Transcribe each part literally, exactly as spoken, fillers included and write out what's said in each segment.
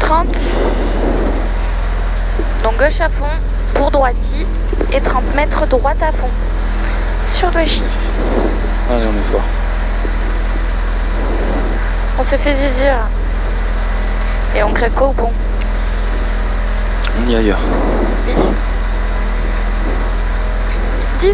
trente. Donc gauche à fond pour droiti et trente mètres droite à fond sur gauchis. Allez, on est fort. On se fait zizir et on crève pas au pont. On y est ailleurs. Oui. dix,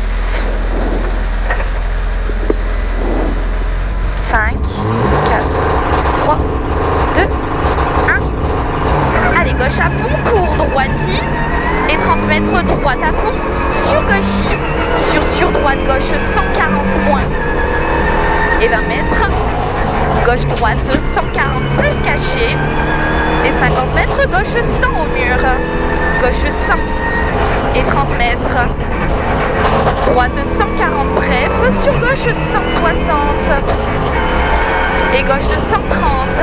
cinq, quatre, trois, deux, un. Allez, gauche à fond pour droiti et trente mètres droite à fond sur gauchis. Sur sur droite gauche cent quarante moins et vingt mètres. Gauche droite cent quarante plus caché et cinquante mètres. Gauche cent au mur. Gauche cent et trente mètres. Droite cent quarante bref. Sur gauche cent soixante et gauche cent trente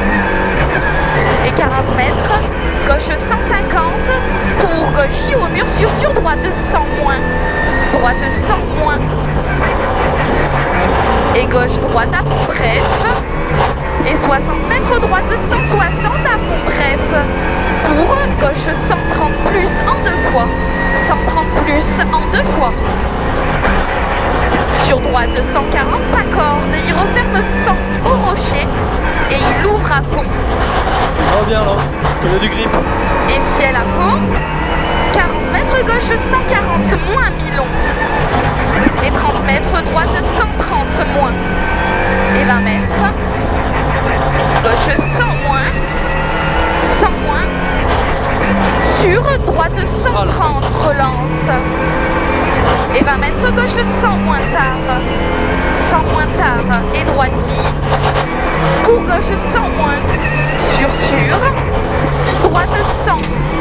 et quarante mètres. Gauche cent cinquante pour gauchis au mur. Sur sur droite cent moins. Droite cent moins et gauche droite à fond bref et soixante mètres. Droite cent soixante à fond bref pour gauche cent trente plus en deux fois. Cent trente plus en deux fois. Sur droite cent quarante pas corde. Il referme cent au rocher et il ouvre à fond. Oh bien là, il y a du grip. Et ciel à fond. quarante mètres gauche cent quarante moins mi-long et trente mètres droite cent trente moins et vingt mètres. Gauche cent moins, cent moins. Sur droite cent trente relance et vingt mètres. Gauche cent moins tard, cent moins tard et droiti pour gauche cent moins. Sur sur droite cent.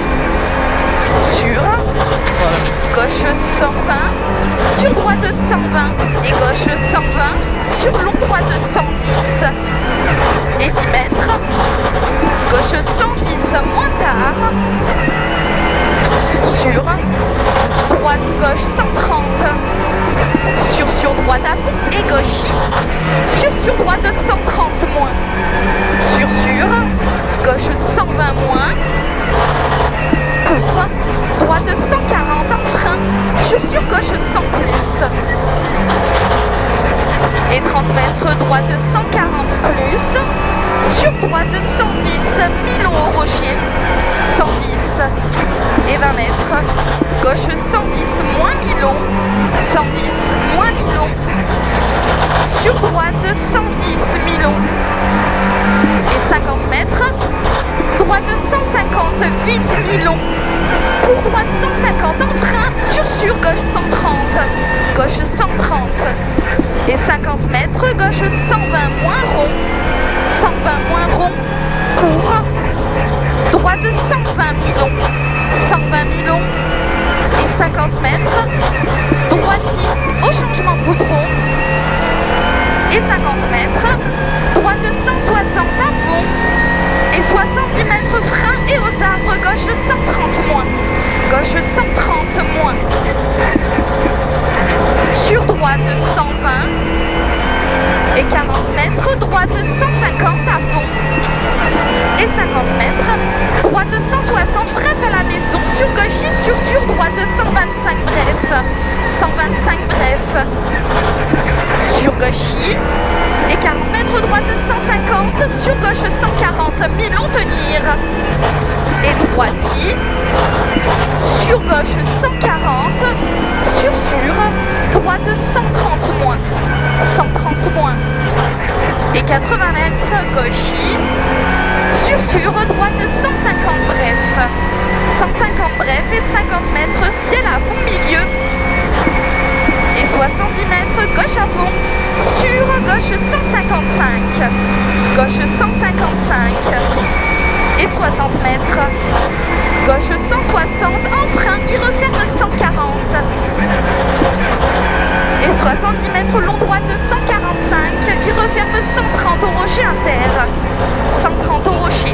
Sur gauche cent vingt, sur droite cent vingt et gauche cent vingt, sur long droite cent dix et dix mètres. Gauche cent dix moins tard. Sur droite gauche cent trente. Sur sur droite à fond et gauchis. Sur sur droite cent trente moins. Sur sur gauche cent vingt moins. Pour droite cent quarante en frein, sur sur gauche cent plus et trente mètres. Droite cent quarante plus, sur droite cent dix mi-long au rocher, cent dix et vingt mètres. Gauche cent dix moins mi-long, cent dix moins mi-long. Sur droite cent dix mi-long et cinquante mètres. Droite cent cinquante vite mi-long. Pour droite cent cinquante en frein. Sur sur gauche cent trente. Gauche cent trente. Et cinquante mètres. Gauche cent vingt moins rond. cent vingt moins rond. Pour droite cent vingt mi-long. cent vingt mi-long. Et cinquante mètres. Droiti au changement de goudron. Et cinquante mètres. Droite cent soixante à fond. Et soixante-dix mètres frein et aux arbres. Gauche cent trente moins. Gauche cent trente moins. Sur droite cent vingt. Et quarante mètres. Droite cent cinquante à fond. Et cinquante mètres. Droite cent soixante bref à la maison. Sur gauchis. Sur sur droite cent vingt-cinq bref. cent vingt-cinq bref. Sur gauchis. Et quarante mètres. Droite cent cinquante. Sur gauche cent quarante. Mi-long tenir. Et droiti. Sur gauche cent quarante. Sur sur. Droite cent trente moins. cent trente moins. Et quatre-vingts mètres. Gauchis. Sur sur. Droite cent cinquante bref. cent cinquante bref et cinquante mètres. Ciel à fond milieu. Et soixante-dix mètres. Gauche à fond. Sur gauche cent cinquante-cinq. Gauche cent cinquante-cinq. Et soixante mètres. Gauche cent soixante en frein qui referme cent quarante. Et soixante-dix mètres long droite cent quarante-cinq qui referme cent trente au rocher inter. cent trente au rocher.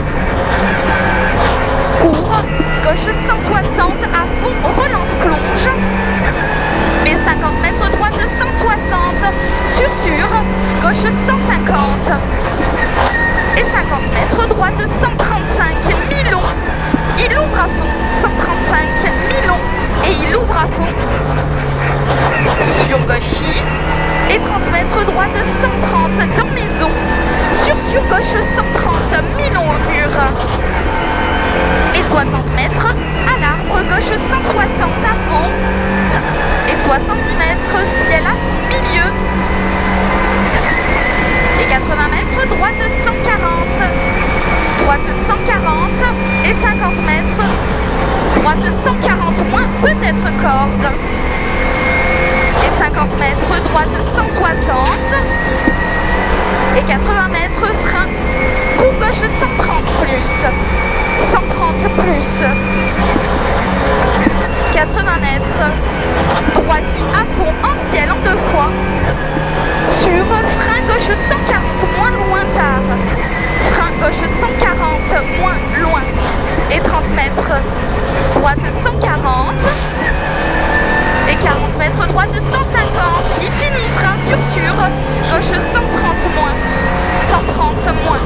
Court. Gauche cent soixante à fond. Relance plonge. Et cinquante mètres droite cent soixante. Sur sur. Gauche cent cinquante. Et cinquante mètres droite cent trente-cinq. sur gauche et trente mètres droite cent trente dans maison, sur sur gauche cent trente, Milon au mur et soixante mètres à l'arbre gauche cent soixante à fond et soixante-dix mètres ciel à milieu et quatre-vingts mètres droite cent quarante, droite cent quarante et cinquante mètres, droite cent quarante moins peut-être corde et cinquante mètres droite cent soixante et quatre-vingts mètres frein, coup gauche cent trente plus, cent trente plus, quatre-vingts mètres, droitie à fond en ciel en deux fois, sur frein gauche cent quarante moins loin tard, frein gauche cent quarante moins loin et trente mètres, droite cent quarante et quarante mètres droite cent cinquante, il finit frein sur sur, gauche cent trente moins, cent trente moins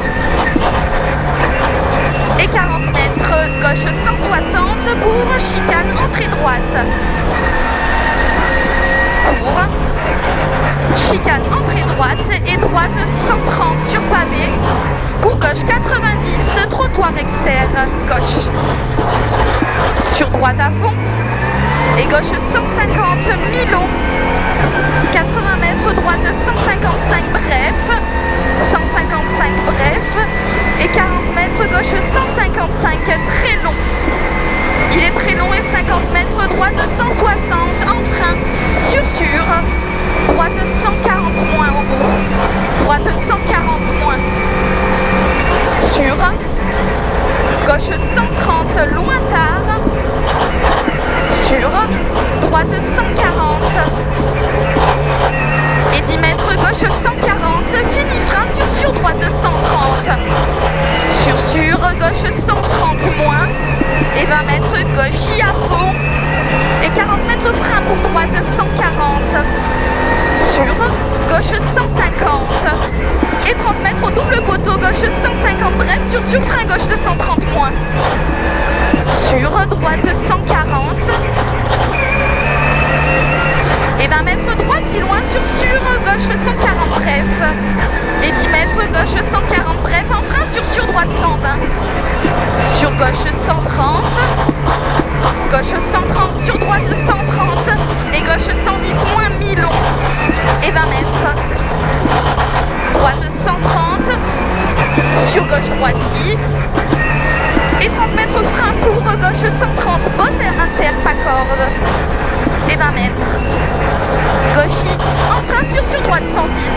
et quarante mètres, gauche cent soixante pour chicane entrée droite, court, chicane entrée droite et droite cent trente sur pavé, pour gauche quatre-vingt-dix, trottoir externe, gauche, sur droite à fond et gauche cent cinquante, Milon, quatre-vingts mètres droite cent cinquante-cinq bref, cent cinquante-cinq bref et quarante mètres gauche cent cinquante-cinq très long. Il est très long et cinquante mètres droite cent soixante en frein, sur sur, droite cent quarante moins au bout, droite cent quarante moins, sur, gauche cent trente loin tard, sur, droite cent quarante et dix mètres gauche cent quarante, fini frein sur sur droite cent trente, sur sur gauche cent trente moins et vingt mètres gauche à fond et quarante mètres frein pour droite cent quarante, sur gauche cent cinquante et trente mètres au double poteau gauche cent cinquante bref sur sur frein gauche de cent trente moins, sur droite cent quarante et vingt mètres droite si loin sur sur gauche cent quarante bref et dix mètres gauche cent quarante bref en frein sur sur droite cent vingt, sur gauche cent trente, gauche cent trente sur droite cent trente et gauche cent dix moins Milon et vingt mètres, droite cent trente, sur gauche droitie et trente mètres frein pour gauche cent trente, bosse inter pas corde et vingt mètres, gauche en frein sur sur droite cent dix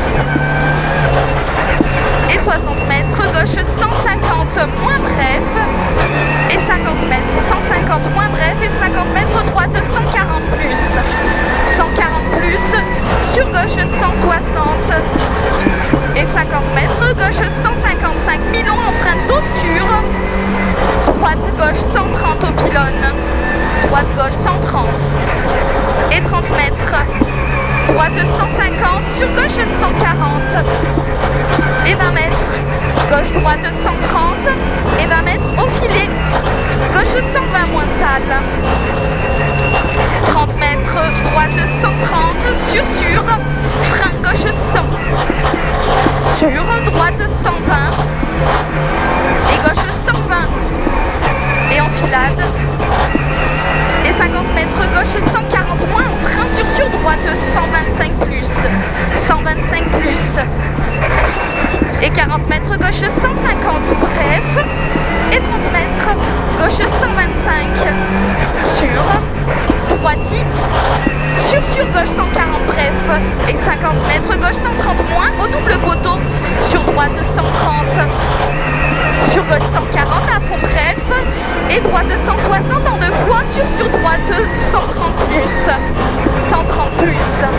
et soixante mètres gauche cent cinquante moins bref et cinquante mètres cent cinquante moins bref et cinquante mètres droite cent quarante plus, cent quarante plus sur gauche cent soixante et cinquante mètres gauche cent cinquante-cinq, Milon en frein dos sur, droite gauche cent trente au pylône, droite gauche cent trente et trente mètres, droite cent cinquante sur gauche cent quarante et vingt mètres, gauche droite cent trente et vingt mètres au filet, gauche cent vingt moins sale, trente mètres, droite cent trente sur sur, frein gauche cent, sur droite cent vingt et gauche cent vingt et enfilade et cinquante mètres gauche cent quarante moins en frein sur sur droite cent vingt-cinq plus, cent vingt-cinq plus et quarante mètres gauche cent cinquante bref et trente mètres gauche cent vingt-cinq sur droitie, sur sur gauche cent quarante bref et cinquante mètres gauche cent trente moins au double poteau, sur droite cent trente, sur gauche cent quarante à fond bref et droite cent soixante en deux fois, sur sur droite cent trente plus, cent trente plus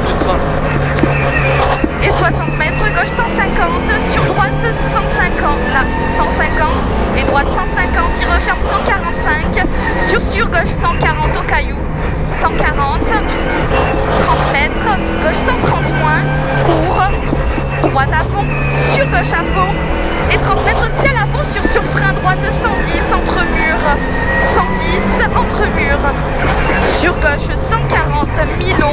et soixante mètres gauche cent cinquante, sur droite cent cinquante, là cent cinquante et droite cent cinquante, il referme cent quarante-cinq, sur sur gauche cent quarante au caillou, cent quarante, trente mètres, gauche cent trente moins, court, droite à fond, sur gauche à fond et trente mètres ciel à fond sur sur frein droite cent dix entre murs, cent dix entre murs, sur gauche cent quarante, Milon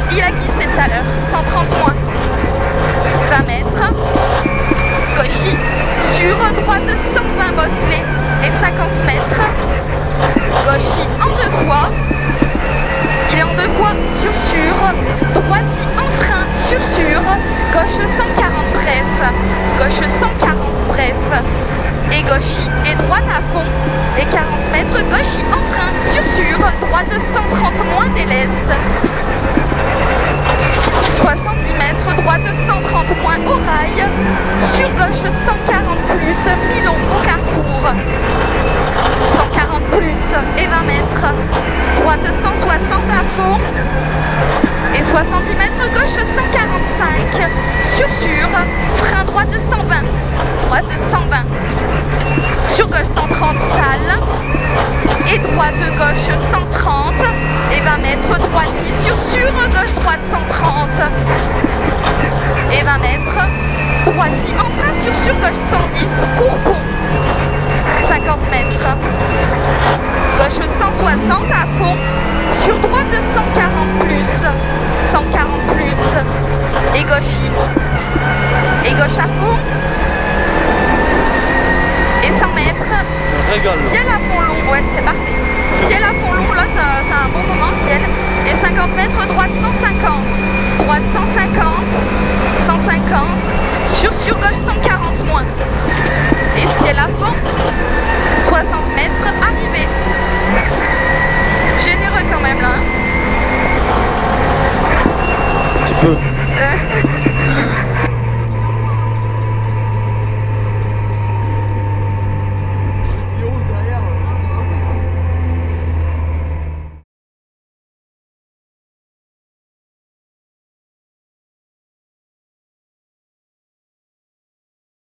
il a glissé tout à l'heure, cent trente moins. vingt mètres. Gauchis sur droite cent vingt bosselets et cinquante mètres. Gauchis en deux fois. Il est en deux fois sur sur. Droiti en frein sur sur. Gauche cent quarante bref. Gauche cent quarante bref. Et gauchis et droite à fond. Et quarante mètres. Gauchis en frein sur sur. Droite cent trente moins déleste. soixante-dix mètres, droite cent trente moins au rail, sur gauche cent quarante plus, Milon au carrefour, cent quarante plus et vingt mètres, droite cent soixante à fond, et soixante-dix mètres, gauche cent quarante-cinq, sur sur, frein droite cent vingt, droite cent vingt, sur gauche cent trente salle, et droite gauche cent trente, et vingt mètres, droiti sur sur, gauche droite cent trente, et vingt mètres, droiti en frein sur sur, gauche cent dix, pour pont, cinquante mètres, gauche cent soixante à fond, sur droite cent quarante plus, cent quarante plus, et gauchis, et gauche à fond, et cent mètres, ciel à fond long, ouais c'est parfait, ciel à fond long, là c'est un bon moment ciel, et cinquante mètres, droite cent cinquante, droite cent cinquante, cent cinquante, sur sur gauche cent quarante moins, et ciel à fond,